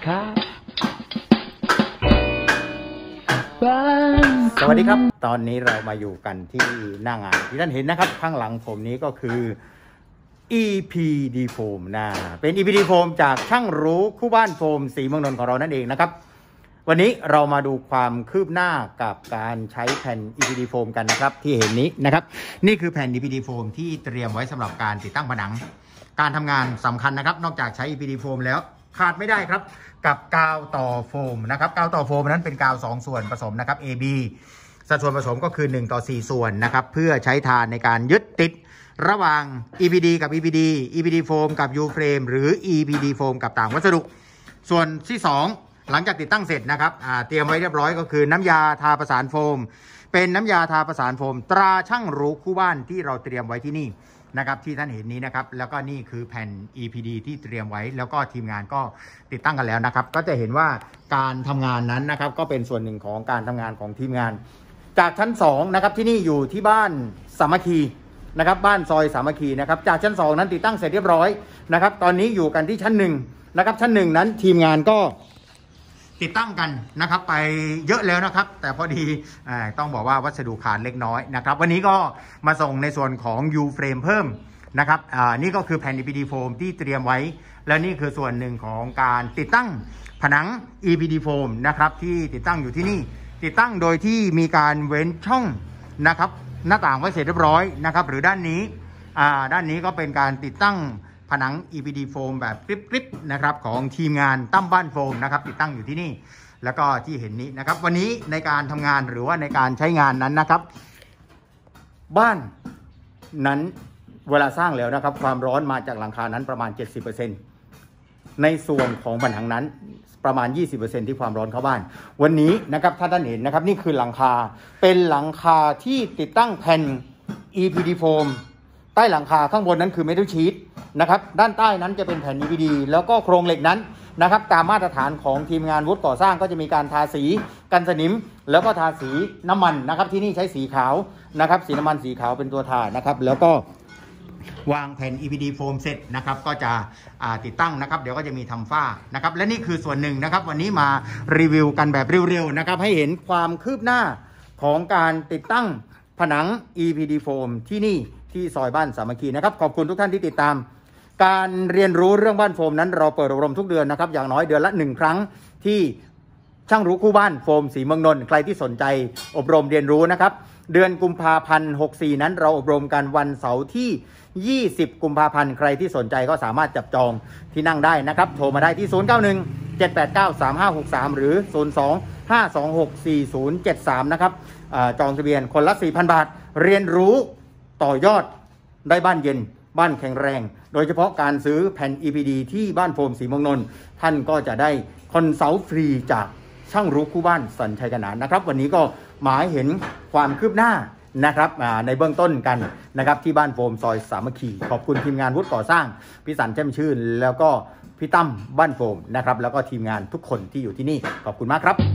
แล้วครับสวัสดีครับตอนนี้เรามาอยู่กันที่หน้างานที่ท่านเห็นนะครับข้างหลังผมนี้ก็คือ EPD Foam นะเป็น EPD Foam จากช่างรู้คู่บ้านโฟมสีเมืองนนท์ของเรานั่นเองนะครับวันนี้เรามาดูความคืบหน้ากับการใช้แผ่น EPD Foam กันนะครับที่เห็นนี้นะครับนี่คือแผ่น EPD Foam ที่เตรียมไว้สำหรับการติดตั้งผนังการทำงานสำคัญนะครับนอกจากใช้ EPD Foam แล้วขาดไม่ได้ครับกับกาวต่อโฟมนะครับกาวต่อโฟมนั้นเป็นกาว2ส่วนผสมนะครับ AB สัดส่วนผสมก็คือ1:4ส่วนนะครับเพื่อใช้ทานในการยึดติดระหว่าง EPD กับ EPD Foam กับ U-Frame หรือ EPD Foam กับต่างวัสดุส่วนที่2หลังจากติดตั้งเสร็จนะครับเตรียมไว้เรียบร้อยก็คือน้ำยาทาประสานโฟมเป็นน้ำยาทาประสานโฟมตราช่างรู้คู่บ้านที่เราเตรียมไว้ที่นี่นะครับที่ท่านเห็นนี้นะครับแล้วก็นี่คือแผ่น EPD ที่เตรียมไว้แล้วก็ทีมงานก็ติดตั้งกันแล้วนะครับก็จะเห็นว่าการทำงานนั้นนะครับก็เป็นส่วนหนึ่งของการทำงานของทีมงานจากชั้น2นะครับที่นี่อยู่ที่บ้านสามัคคีนะครับบ้านซอยสามัคคีนะครับจากชั้น2นั้นติดตั้งเสร็จเรียบร้อยนะครับตอนนี้อยู่กันที่ชั้น1นะครับชั้น1นั้นทีมงานก็ติดตั้งกันนะครับไปเยอะแล้วนะครับแต่พอดีต้องบอกว่าวัสดุขาดเล็กน้อยนะครับวันนี้ก็มาส่งในส่วนของ U-Frame เพิ่มนะครับนี่ก็คือแผ่น EPD Foam ที่เตรียมไว้และนี่คือส่วนหนึ่งของการติดตั้งผนัง EPD Foam นะครับที่ติดตั้งอยู่ที่นี่ติดตั้งโดยที่มีการเว้นช่องนะครับหน้าต่างไว้เสร็จเรียบร้อยนะครับหรือด้านนี้ก็เป็นการติดตั้งผนัง EPD Foam แบบกริบๆนะครับของทีมงานตั้มบ้านโฟมนะครับติดตั้งอยู่ที่นี่แล้วก็ที่เห็นนี้นะครับวันนี้ในการทำงานหรือว่าในการใช้งานนั้นนะครับบ้านนั้นเวลาสร้างแล้วนะครับความร้อนมาจากหลังคานั้นประมาณ 70% ในส่วนของผนังนั้นประมาณ 20% ที่ความร้อนเข้าบ้านวันนี้นะครับถ้าท่านเห็นนะครับนี่คือหลังคาเป็นหลังคาที่ติดตั้งแผ่น EPD Foam ใต้หลังคาข้างบนนั้นคือเมทัลชีทนะครับด้านใต้นั้นจะเป็นแผ่น EPD แล้วก็โครงเหล็กนั้นนะครับตามมาตรฐานของทีมงานวุฒิก่อสร้างก็จะมีการทาสีกันสนิมแล้วก็ทาสีน้ำมันนะครับที่นี่ใช้สีขาวนะครับสีน้ำมันสีขาวเป็นตัวทานะครับแล้วก็วางแผ่น EPD Foam เสร็จนะครับก็จะติดตั้งนะครับเดี๋ยวก็จะมีทำฝ้านะครับและนี่คือส่วนหนึ่งนะครับวันนี้มารีวิวกันแบบเร็วๆนะครับให้เห็นความคืบหน้าของการติดตั้งผนัง EPD Foam ที่นี่ที่ซอยบ้านสามัคคีนะครับขอบคุณทุกท่านที่ติดตามการเรียนรู้เรื่องบ้านโฟมนั้นเราเปิดอบรมทุกเดือนนะครับอย่างน้อยเดือนละ1ครั้งที่ช่างรู้คู่บ้านโฟมสีเมืองนนท์ใครที่สนใจอบรมเรียนรู้นะครับเดือนกุมภาพันธ์64นั้นเราอบรมกันวันเสาร์ที่20กุมภาพันธ์ใครที่สนใจก็สามารถจับจองที่นั่งได้นะครับโทรมาได้ที่0917893563หรือ02-526-4073นะครับจองทะเบียนคนละ 4,000 บาทเรียนรู้ต่อยอดได้บ้านเย็นบ้านแข็งแรงโดยเฉพาะการซื้อแผ่น EPD ที่บ้านโฟมสีเมืองนนท์ท่านก็จะได้คอนซัลท์ฟรีจากช่างรู้คู่บ้านสัญชัยกนานนะครับวันนี้ก็หมายเห็นความคืบหน้านะครับในเบื้องต้นกันนะครับที่บ้านโฟมซอยสามัคคีขอบคุณทีมงานวุฒิก่อสร้างพี่สันแจ่มชื่นแล้วก็พี่ตั้มบ้านโฟมนะครับแล้วก็ทีมงานทุกคนที่อยู่ที่นี่ขอบคุณมากครับ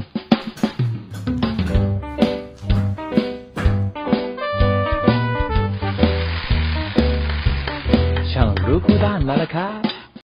ช่างรู้คู่บ้านมาแล้วครับ